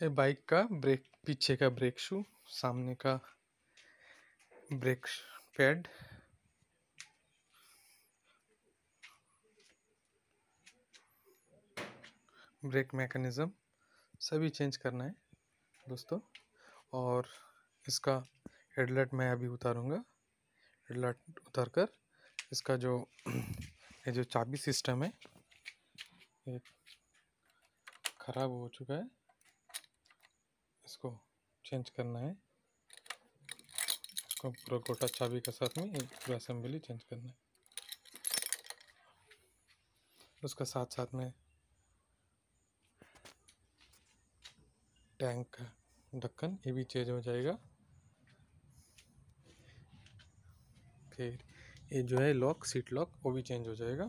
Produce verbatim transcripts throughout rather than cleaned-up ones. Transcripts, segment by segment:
ये बाइक का ब्रेक, पीछे का ब्रेक शू, सामने का ब्रेक पैड, ब्रेक मैकेनिज्म सभी चेंज करना है दोस्तों। और इसका हेडलाइट मैं अभी उतारूंगा। हेडलाइट उतार कर इसका जो ये जो चाबी सिस्टम है ये खराब हो चुका है, इसको चेंज करना है। इसको पूरा गोटा चाबी के साथ में एक पूरा असेंबली चेंज करना है। उसका साथ साथ में टैंक का ढक्कन ये भी चेंज हो जाएगा। फिर ये जो है लॉक, सीट लॉक, वो भी चेंज हो जाएगा।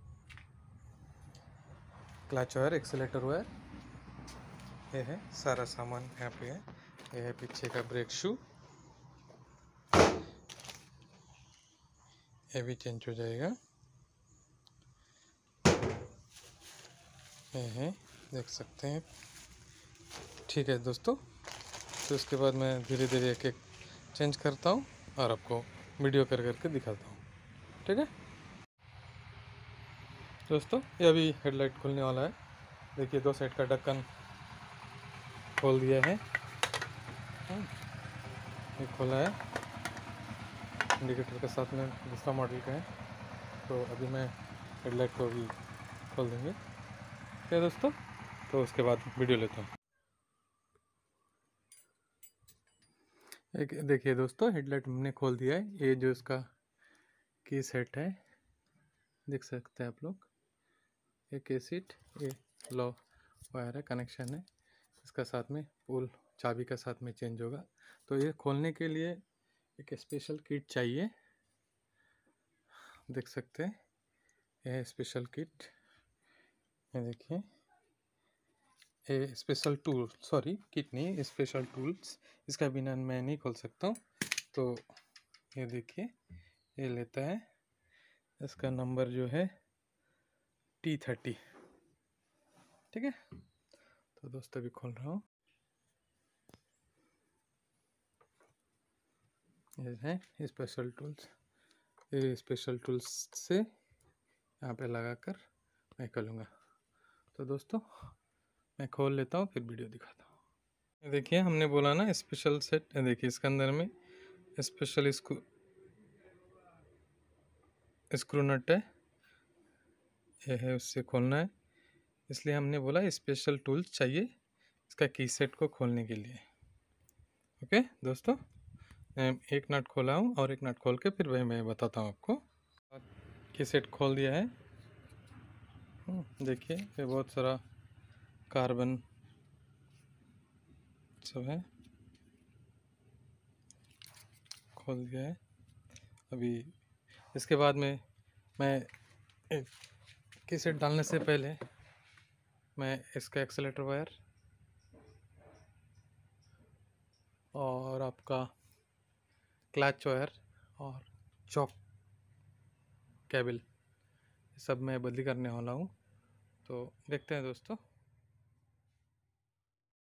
क्लच वायर, एक्सीलेटर वायर, ये है सारा सामान यहाँ पे है। ये है पीछे का ब्रेक शू, ये भी चेंज हो जाएगा। ये है, देख सकते हैं। ठीक है दोस्तों, तो इसके बाद मैं धीरे धीरे एक एक चेंज करता हूँ और आपको वीडियो कर करके दिखाता हूँ। ठीक है दोस्तों, ये अभी हेडलाइट खुलने वाला है। देखिए दो साइड का ढक्कन खोल दिया है, ये खोला है। इंडिकेटर के साथ में दूसरा मॉडल का है, तो अभी मैं हेडलाइट को भी खोल देंगे। ठीक है दोस्तों, तो उसके बाद वीडियो लेता हूँ। एक देखिए दोस्तों, हेडलाइट हमने खोल दिया है। ये जो इसका की सेट है, देख सकते हैं आप लोग। ये की सेट, ये लो वायर है, कनेक्शन है इसका, साथ में पुल चाबी का साथ में चेंज होगा। तो ये खोलने के लिए एक स्पेशल किट चाहिए, देख सकते हैं। यह स्पेशल किट, ये देखिए, ये स्पेशल टूल, सॉरी किट नहीं, स्पेशल टूल्स। इसका बिना मैं नहीं खोल सकता हूँ। तो ये देखिए, ये लेता है, इसका नंबर जो है टी थर्टी। ठीक है, तो दोस्तों अभी खोल रहा हूँ। ये है स्पेशल टूल्स, ये स्पेशल टूल्स से यहाँ पे लगाकर मैं खोलूँगा। तो दोस्तों मैं खोल लेता हूँ, फिर वीडियो दिखाता हूँ। देखिए हमने बोला ना स्पेशल सेट, देखिए इसके अंदर में स्पेशल स्क्रू स्क्रू नट है, ये है, उससे खोलना है। इसलिए हमने बोला स्पेशल टूल्स चाहिए इसका की सेट को खोलने के लिए। ओके दोस्तों, एक नट खोला हूँ और एक नट खोल के फिर वही मैं बताता हूँ आपको। की सेट खोल दिया है। देखिए ये बहुत सारा कार्बन सब है, खोल दिया है। अभी इसके बाद में मैं एक की सेट डालने से पहले मैं इसका एक्सीलेटर वायर और आपका क्लच वायर और चॉक केबल सब मैं बदली करने वाला हूँ। तो देखते हैं दोस्तों।